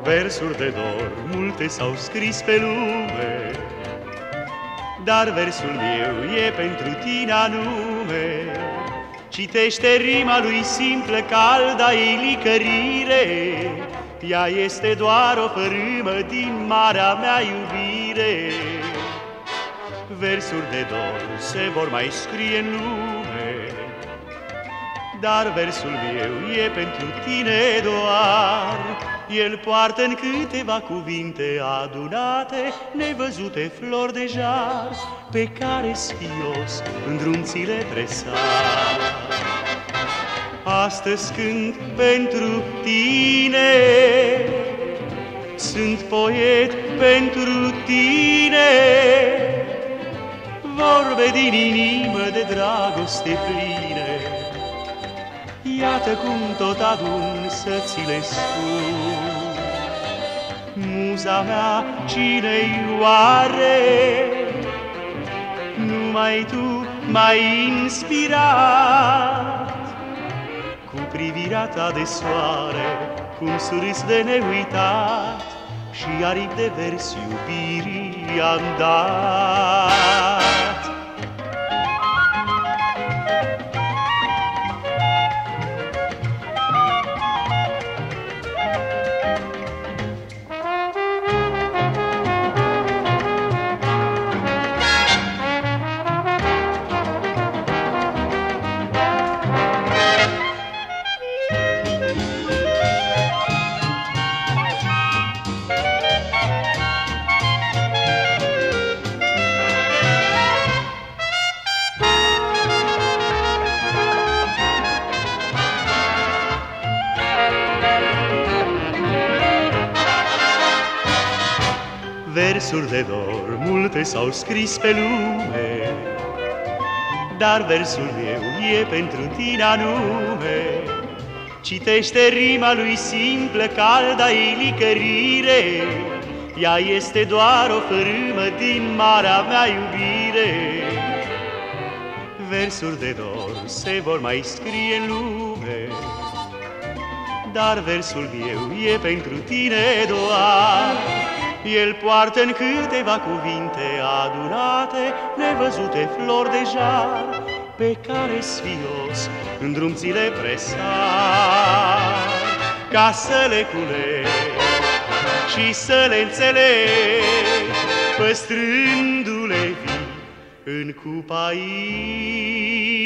Versuri de dor multe s-au scris pe lume, dar versul meu e pentru tine anume. Citește rima lui simplă, calda ei licărire, ea este doar o fărâmă din marea mea iubire. Versuri de dor se vor mai scrie în lume, dar versul meu e pentru tine doar. El poartă în câteva cuvinte adunate nevăzute flori de jar, pe care sfios în drum ți le presar. Astăzi cânt pentru tine, sunt poet pentru tine, vorbe din inimă de dragoste pline. Iată cum tot adun să ți le spun. Muza mea cine-i oare? Numai tu m-ai inspirat. Cu privirea ta de soare, cum surâs de neuitat, și aripi de vers iubirii am dat. Versuri de dor multe s-au scris pe lume, dar versul meu e pentru tine anume. Citește rima lui simplă, calda ei licărire, ea este doar o fărâmă din marea mea iubire. Versuri de dor se vor mai scrie în lume, dar versul meu e pentru tine doar. El poartă în câteva cuvinte adunate nevăzute flori de jar, pe care sfios în drum ți le presar, ca să le culegi și să le înțelegi, păstrându-le vii în cupa inimii.